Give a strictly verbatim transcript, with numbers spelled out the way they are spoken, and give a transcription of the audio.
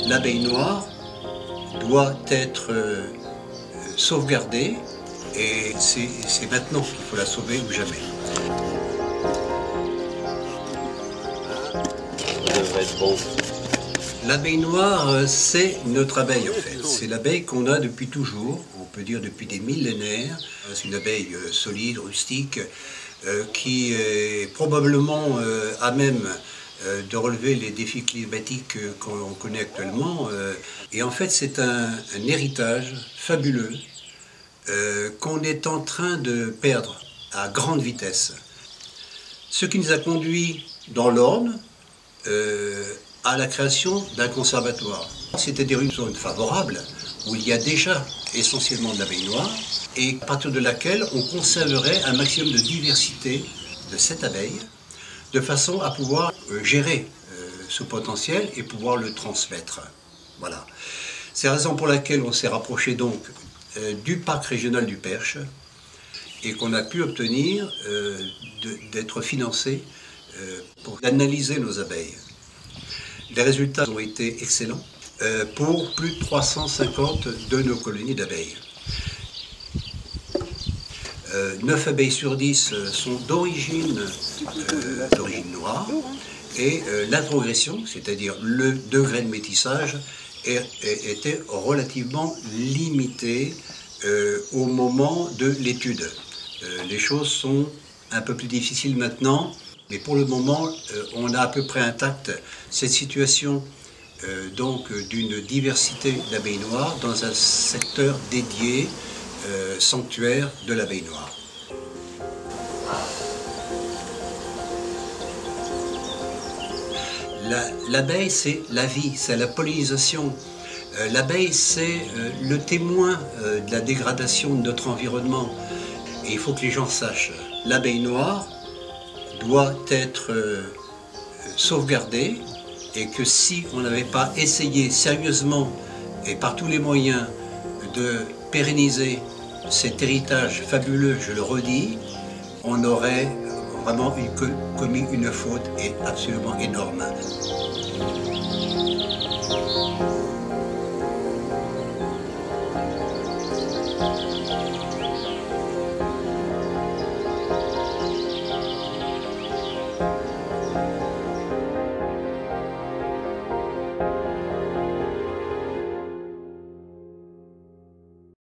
L'abeille noire doit être euh, sauvegardée et c'est maintenant qu'il faut la sauver ou jamais. Ça devrait être bon. L'abeille noire, c'est notre abeille en fait. C'est l'abeille qu'on a depuis toujours, on peut dire depuis des millénaires. C'est une abeille solide, rustique, euh, qui est probablement euh, à même euh, de relever les défis climatiques qu'on connaît actuellement. Euh, et en fait, c'est un, un héritage fabuleux euh, qu'on est en train de perdre à grande vitesse. Ce qui nous a conduit dans l'Orne, euh, à la création d'un conservatoire. C'était une zone favorable où il y a déjà essentiellement de l'abeille noire et à partir de laquelle on conserverait un maximum de diversité de cette abeille de façon à pouvoir euh, gérer euh, ce potentiel et pouvoir le transmettre. Voilà. C'est la raison pour laquelle on s'est rapproché donc euh, du parc régional du Perche et qu'on a pu obtenir euh, d'être financé euh, pour analyser nos abeilles. Les résultats ont été excellents euh, pour plus de trois cent cinquante de nos colonies d'abeilles. Euh, neuf abeilles sur dix sont d'origine euh, d'origine noire et euh, la progression, c'est-à-dire le degré de métissage, est, est, était relativement limité euh, au moment de l'étude. Euh, les choses sont un peu plus difficiles maintenant. Mais pour le moment, euh, on a à peu près intact cette situation euh, donc d'une diversité d'abeilles noires dans un secteur dédié, euh, sanctuaire de l'abeille noire. L'abeille, la, c'est la vie, c'est la pollinisation. Euh, l'abeille, c'est euh, le témoin euh, de la dégradation de notre environnement. Et il faut que les gens sachent. L'abeille noire doit être euh, sauvegardée et que si on n'avait pas essayé sérieusement et par tous les moyens de pérenniser cet héritage fabuleux, je le redis, on aurait vraiment une, commis une faute absolument énorme.